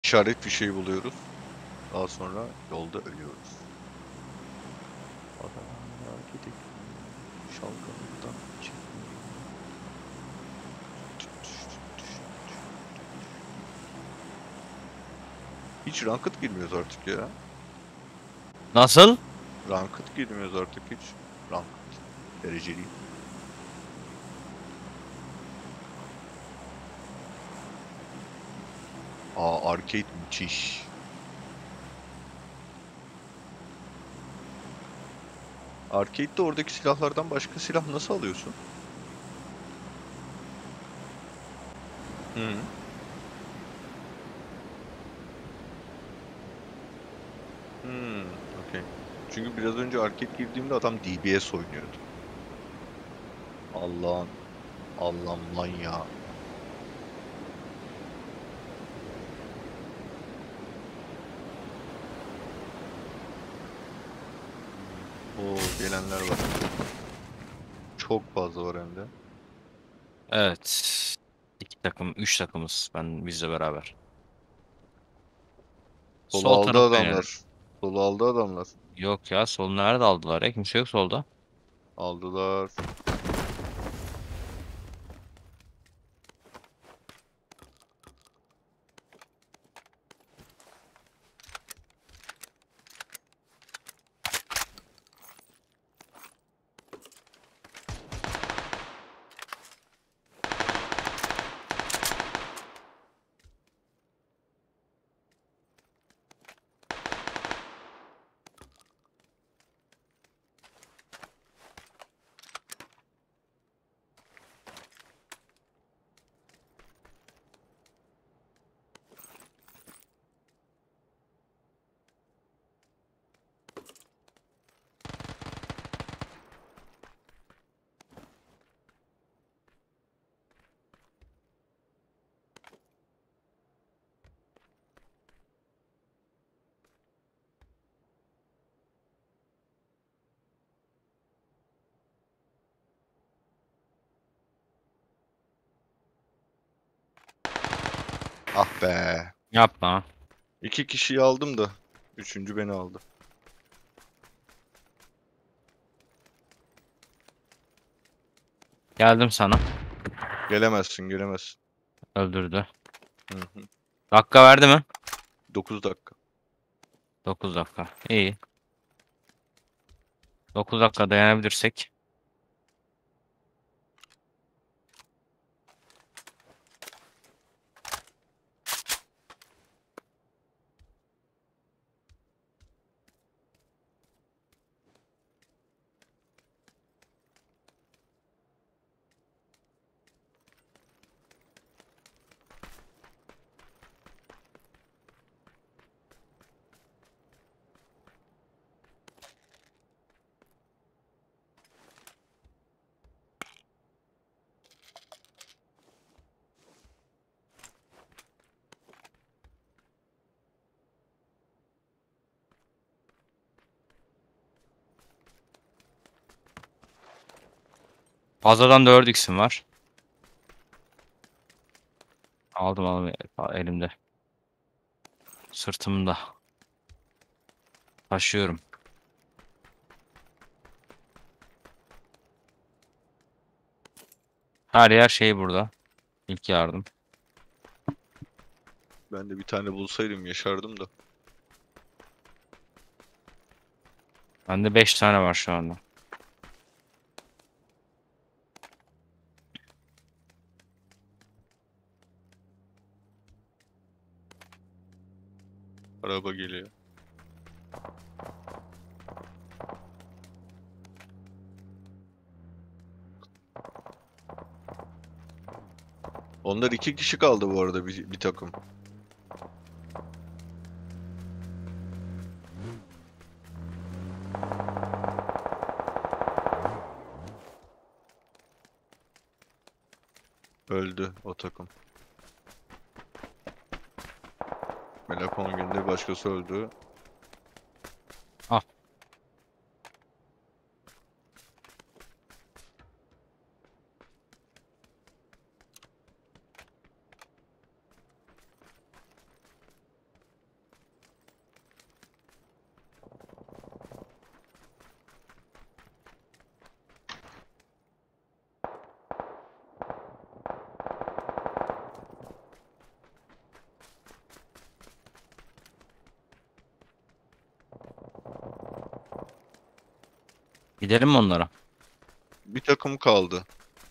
İşaret bir şey buluyoruz. Daha sonra yolda ölüyoruz. Adana gidelim. Şalgamından çekmeyelim. Hiç ranked girmiyoruz artık ya. Nasıl? Ranked girmiyoruz artık hiç. Ranked. Dereceli. Arcade müthiş. Arcade'de oradaki silahlardan başka silah nasıl alıyorsun? Hı. Okey. Çünkü biraz önce arcade girdiğimde adam DBS oynuyordu. Allah'ım lan ya. Oo, gelenler var. Çok fazla var hem de. Evet. İki takım, üç takımız. Bizle beraber. Solu Sol aldı tarafa inelim. adamlar. Solu aldı adamlar. Yok ya, sol nerede aldılar ya? Kimse yok solda. Aldılar. Ah be. Yapma. İki kişiyi aldım da. Üçüncü beni aldı. Geldim sana. Gelemezsin, gelemezsin. Öldürdü. Hı hı. Dakika verdi mi? 9 dakika. 9 dakika. İyi. 9 dakika dayanabilirsek. Fazladan 4x'im var. Aldım elimde. Sırtımda. Taşıyorum. Her yer şey burada. İlk yardım. Ben de bir tane bulsaydım yaşardım da. Bende 5 tane var şu anda. Araba geliyor. Onlar iki kişi kaldı bu arada bir takım. Öldü o takım. Melakon günde başkası öldü. Ah. Gidelim mi onlara? Bir takım kaldı.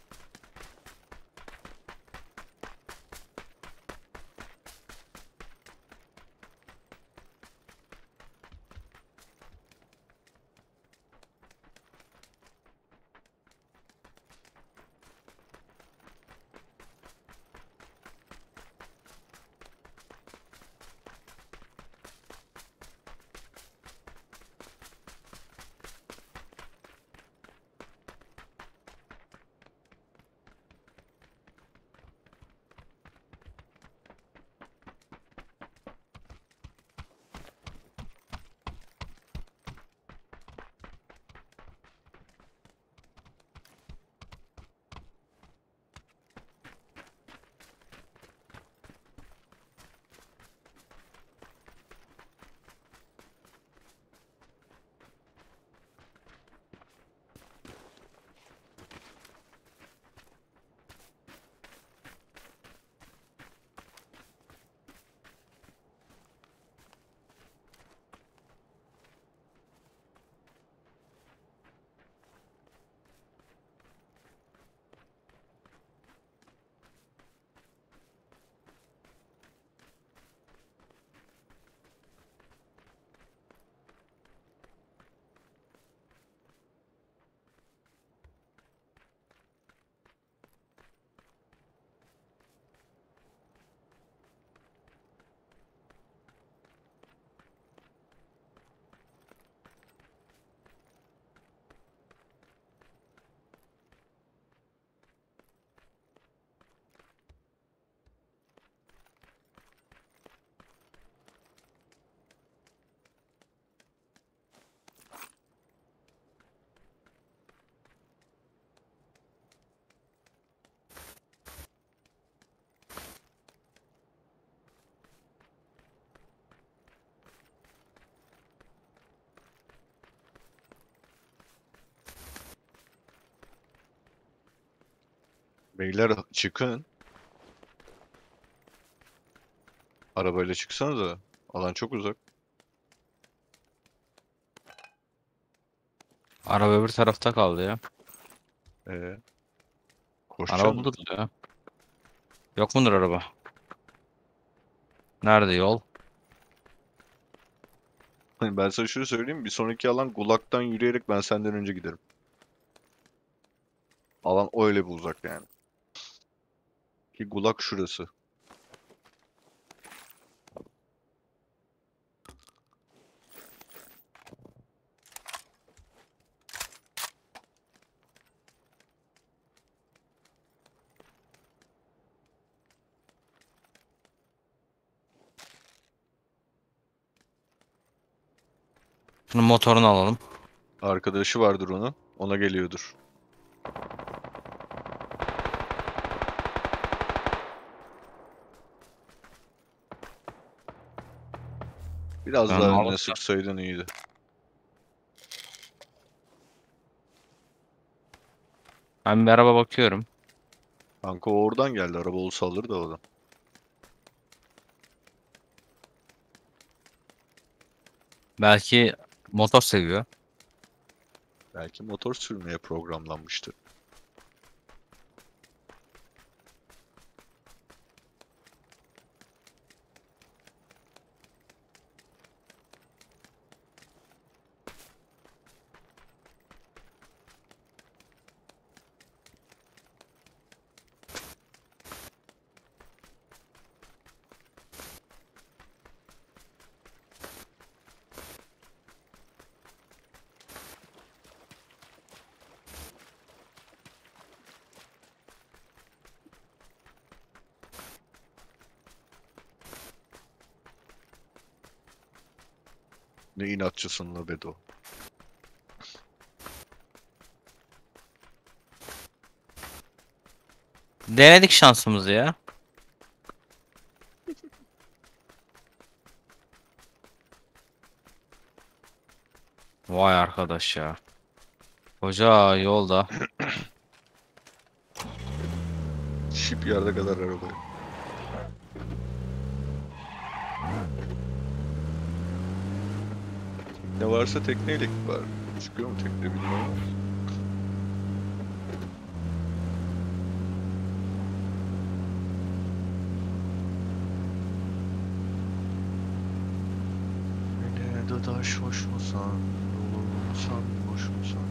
Beyler çıkın. Arabayla çıksanıza. Alan çok uzak. Araba öbür tarafta kaldı ya. Ee, Araba koşacaksın. buluruz ya. Yok mudur araba? Nerede yol? Ben sana şunu söyleyeyim. Bir sonraki alan Gulak'tan yürüyerek ben senden önce giderim. Alan öyle bir uzak yani. Ki Gulak şurası. Şunun motorunu alalım. Arkadaşı vardır onun. Ona geliyordur. Biraz Ben daha önüne alıp sıksaydın iyiydi. ben bir araba bakıyorum. Kanka o oradan geldi. Araba olsa alır da o da. Belki motor seviyor. Belki motor sürmeye programlanmıştı. Ne inatçısın la Bedo. Denedik şansımızı ya. Vay arkadaş ya. Koca yolda. Shipyard'a kadar araba. Ne varsa tekneyle git bari. Çıkıyor mu tekne bilmiyorum ama. Hele dadaş hoş musan? Dolu musan, boş musan?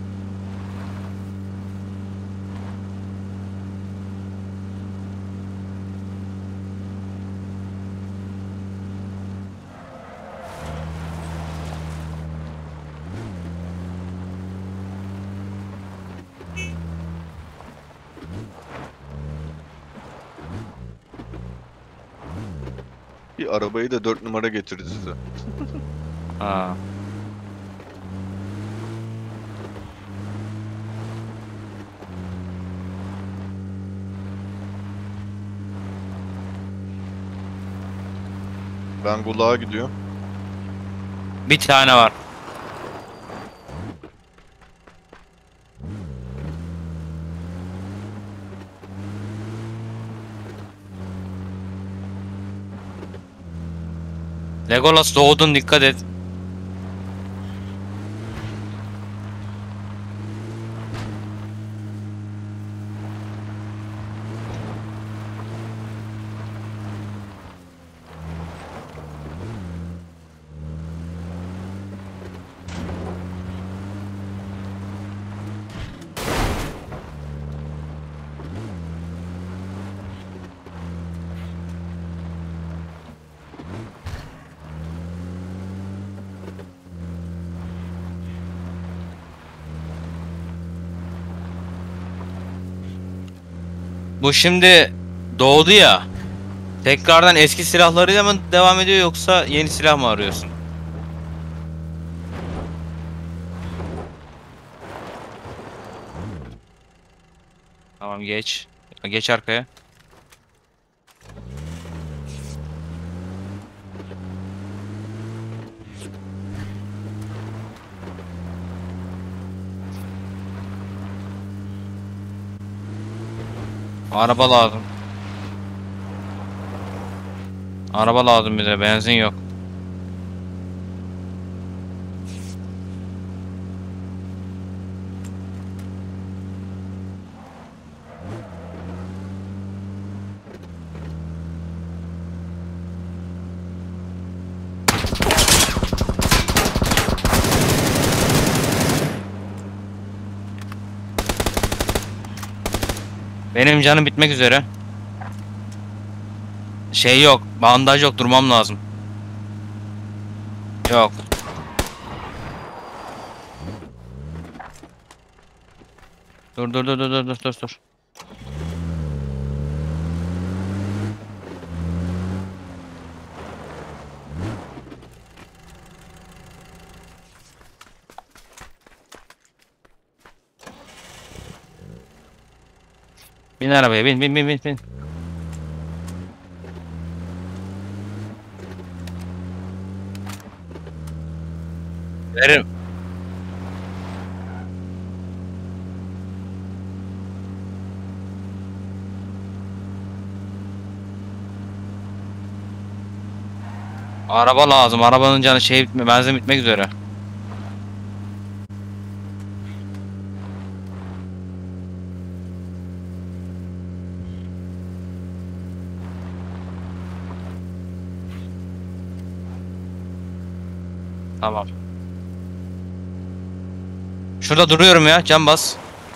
Bir arabayı da 4 numara getirdi size. Ha. Ben Gulag'a gidiyorum. Bir tane var. Legolas doğdun, dikkat et. Bu şimdi doğdu ya. Tekrardan eski silahlarıyla mı devam ediyor yoksa yeni silah mı arıyorsun? Tamam, geç. Geç arkaya. Araba lazım. Araba lazım bize. Benzin yok. Benim canım bitmek üzere. Şey yok. Bandaj yok. Durmam lazım. Yok. Dur. Bin arabaya, bin. Veririm. Araba lazım. Arabanın canı benzin bitmek üzere. Tamam. Şurada duruyorum ya. Can bas.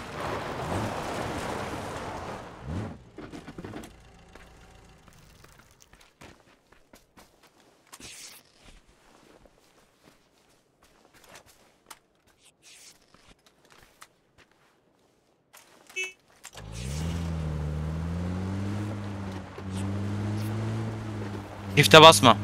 Çifte basma.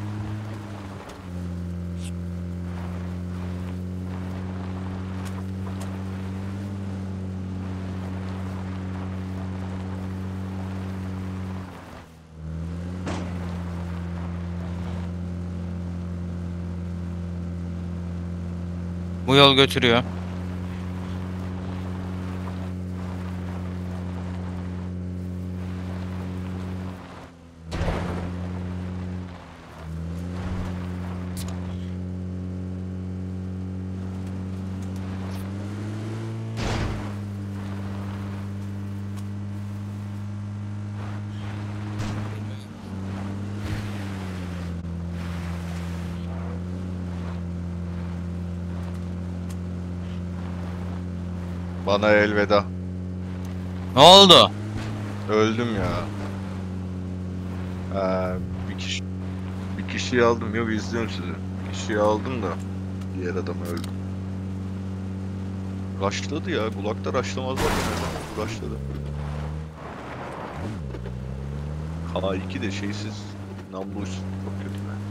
Bu yol götürüyor. Bana elveda. Ne oldu? Öldüm ya. Bir kişi bir kişiyi aldım. Yok, izliyorum sizi. Bir kişiyi aldım da diğer adamı öldüm. Rushladı ya. Bulakta rushlamazlar da neden? Rushladı. K2 de şeysiz. Namluş. Çok kötü be.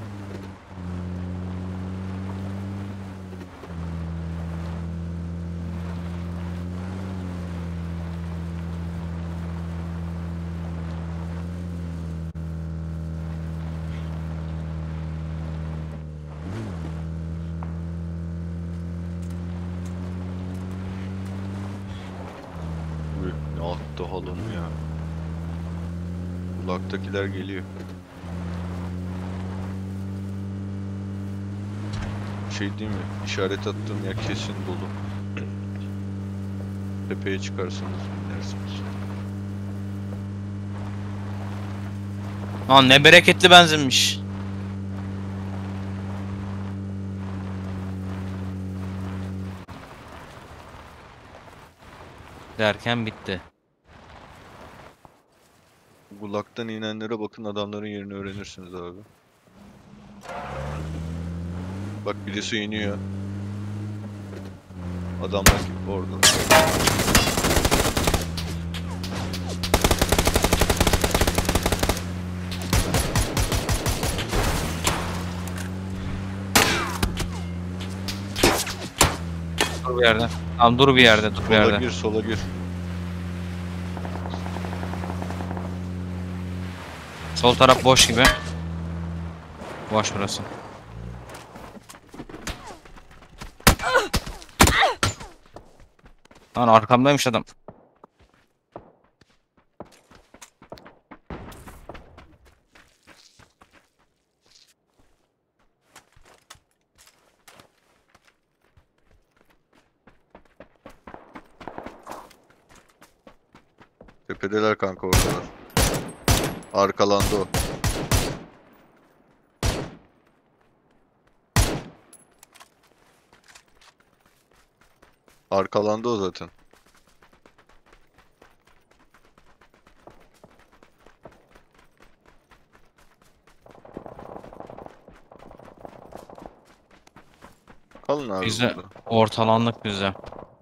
Uy, ne attı halını ya. Bulaktakiler geliyor. Şey değil mi? İşaret attığım yer kesin dolu. Tepeye çıkarsanız binersiniz. Lan ne bereketli benzinmiş. Derken bitti. Bulaktan inenlere bakın, adamların yerini öğrenirsiniz abi. Bak birisi iniyor. Adamlar orada. Dur bir yerde. Tamam dur bir yerde, dur bir Sola yerde. gir, sola gir. Sol taraf boş gibi. Boş burası. Lan arkamdaymış adam. Tepedeler kanka, oradalar. Arkalandı o. Arkalandı o zaten. Kalın abi Bize burada. ortalandık bize.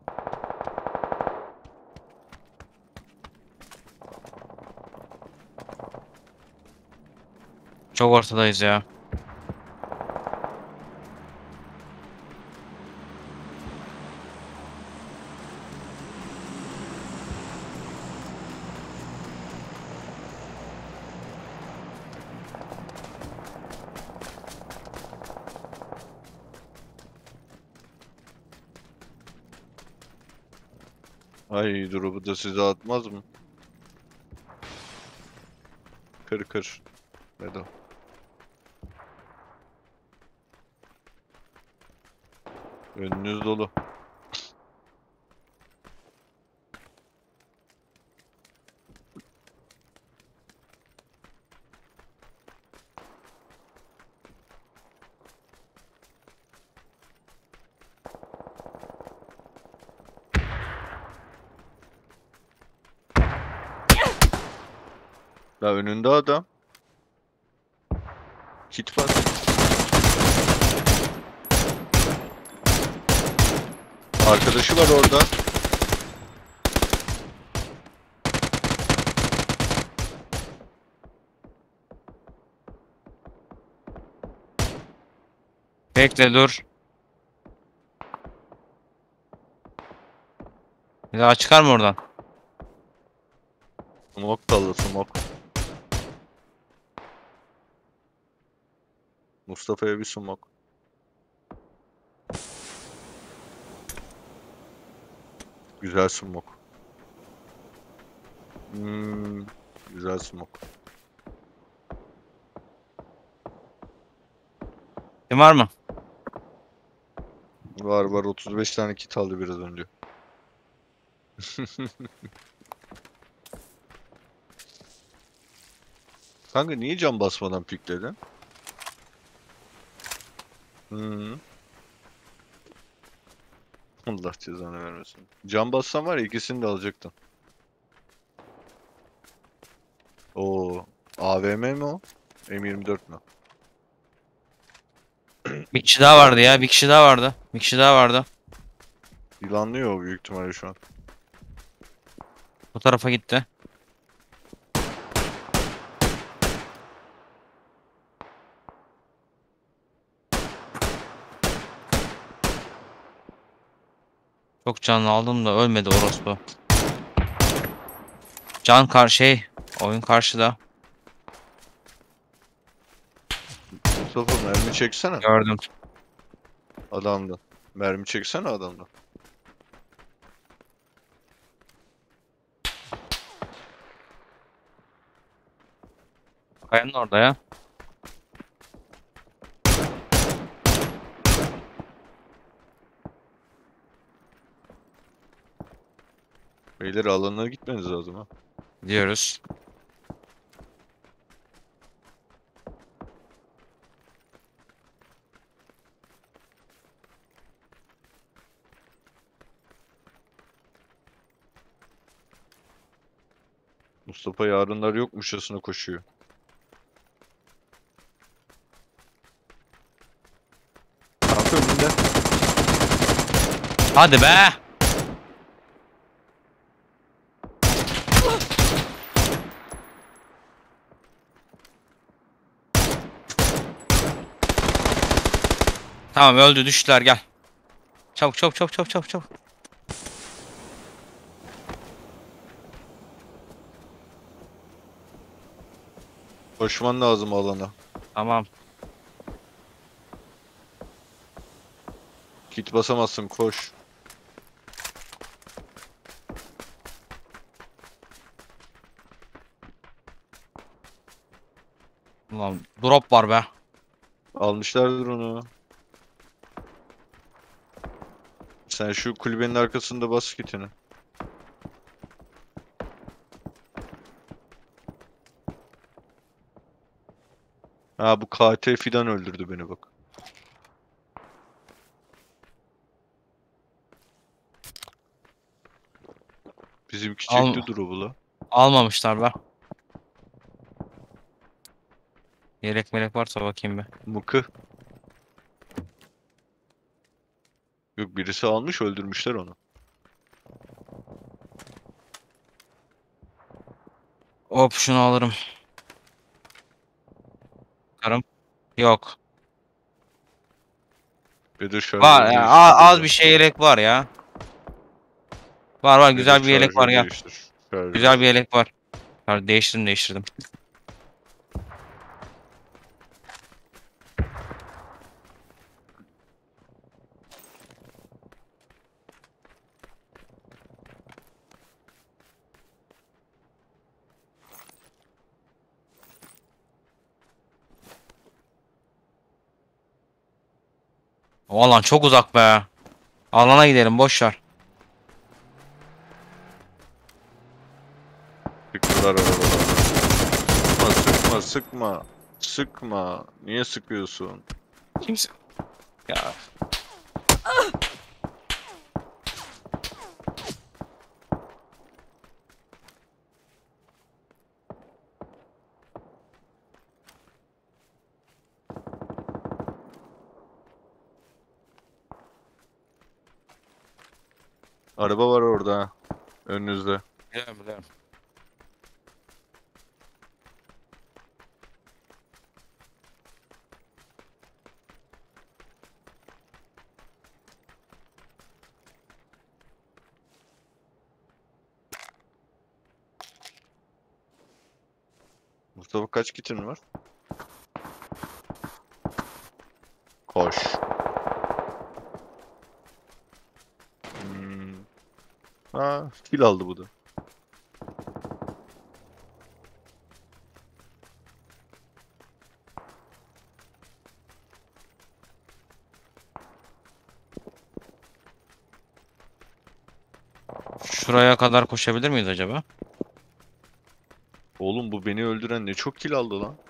Çok ortadayız ya. Ay, drop'u da size atmaz mı? Kır kır. Vedo. Önünüz dolu. Ya önünde adam. Kit var. Arkadaşı var orada. Bekle dur. Bir daha çıkar mı oradan? Smoke kaldı, smoke. Mustafa'ya bir smoke. Güzel smoke. Güzel smoke. Kim var mı? Var var, 35 tane kit aldı biraz önce. Kanka niye cam basmadan pikledin? Hmm. Allah cezanı vermesin. Can bassan var ya ikisini de alacaktın. Oo, AVM mi o? M24 mü? Bir kişi daha vardı ya. Bir kişi daha vardı. Bir kişi daha vardı. Yılanlıyor o büyük ihtimalle şu an. Bu tarafa gitti. Çok canlı aldım da ölmedi orospu. Şey. Oyun karşıda. Mustafa mermi çeksene Gördüm. adamdan. Mermi çeksene adamdan. Kayanın orada ya. Beyler alanına gitmeniz lazım ha. Diyoruz. Mustafa yarınlar yokmuşçasına koşuyor. Kanka önünde. Hadi be. Tamam öldü düştüler gel. Çabuk çabuk çabuk çabuk çabuk çabuk. Koşman lazım alana. Tamam. Kit basamazsın koş. Ulan drop var be. Almışlardır onu. Sen şu kulübenin arkasında bas kitini. Ha bu KT Fidan öldürdü beni bak. Bizimki Al, çekti drop'u la. almamışlar be. Yelek melek varsa bakayım bir. Mıkı. Yok birisi almış öldürmüşler onu. Hop şunu alırım. Karım. Yok. Bedir Var şarjörü ya, değiştir az burada. bir şey yelek var ya. Var güzel Bedir bir yelek var şarjörü ya. değiştir. Şarjör. Güzel bir yelek var. Değiştirdim. O alan çok uzak be. Alana gidelim boş ver. Sıktılar arabalara. Sıkma sıkma. Sıkma. Niye sıkıyorsun? Kimse. Ya. Araba var orada ha. Önünüzde. Biliyorum. Mustafa kaç kitin var? Koş. Hmm. Ha, kill aldı bu da. Şuraya kadar koşabilir miyiz acaba? Oğlum bu beni öldüren ne çok kill aldı lan.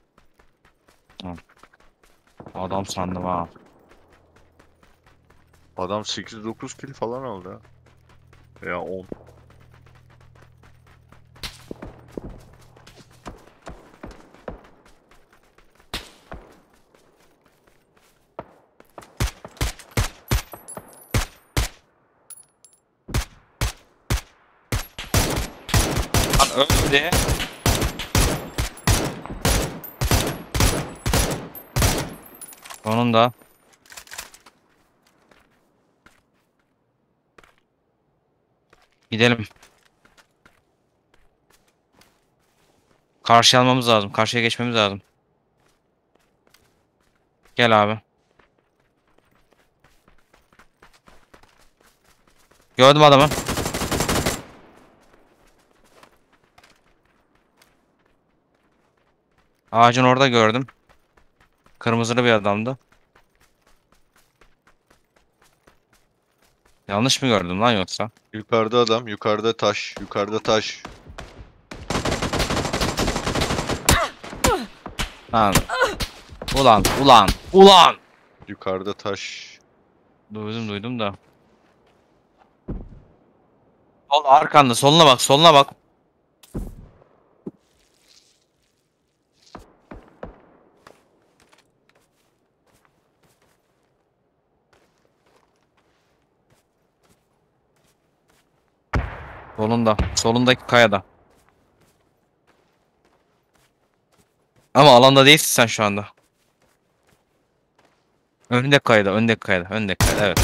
Adam sandım ha. Adam 8-9 kill falan aldı ha. Veya 10. Lan öldü. Sonunda. Gidelim. Karşıya almamız lazım. Karşıya geçmemiz lazım. Gel abi. Gördüm adamı. Ağacın orada gördüm. Kırmızılı bir adamdı. Yanlış mı gördüm lan yoksa? Yukarıda adam, yukarıda taş, yukarıda taş. Lan. Ulan, ulan, ulan. Yukarıda taş. Duydum da. Sol arkanda, soluna bak, soluna bak. Solunda, solundaki kayada. Ama alanda değilsin sen şu anda. Önündeki kayada, önündeki kayada, önündeki kayada, evet.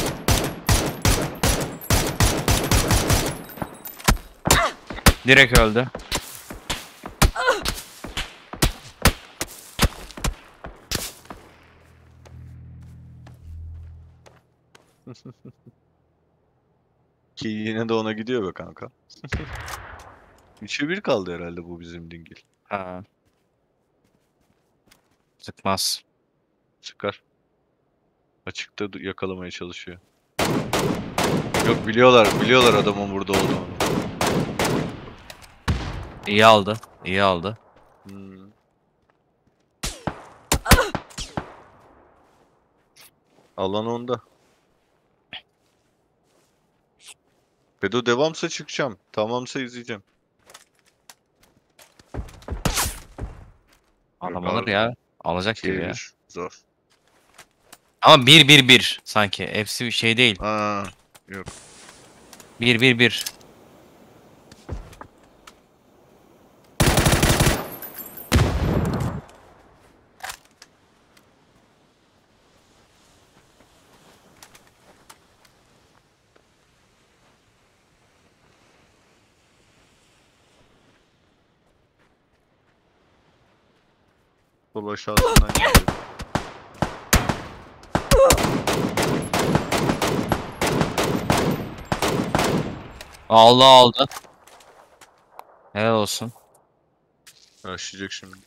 Direkt öldü. Ki yine de ona gidiyor be kanka. 3'e 1 kaldı herhalde bu bizim dingil. Ha. Sıkmaz. Çıkar. Açıkta yakalamaya çalışıyor. Yok biliyorlar adamın burada olduğunu. İyi aldı, iyi aldı. Hmm. Alan onda. Bedo devamsa çıkacağım. Tamamsa izleyeceğim. Adam Yok alır abi. ya. Alacak gibi ya. 2'ye 1. Zor. Ama 1-1-1 sanki. Hepsi bir şey değil. Aa, yok. 1-1-1. Sol aşağısından geliyor. Allah aldı. Helal olsun. Başlayacak şimdi.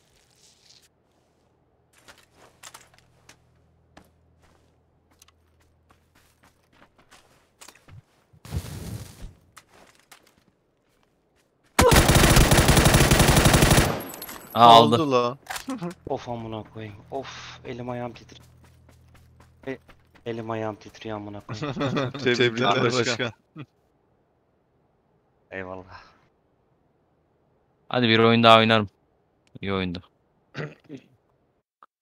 Aldı. Aldı la. Of amına koyayım. Of elim ayağım titriyor. Elim ayağım titriyor amına koyayım. Tebrikler başkan. Eyvallah. Hadi bir oyun daha oynarım. İyi oyundu.